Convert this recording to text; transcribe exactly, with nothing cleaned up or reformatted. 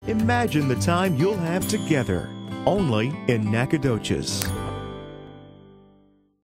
Imagine the time you'll have together, only in Nacogdoches.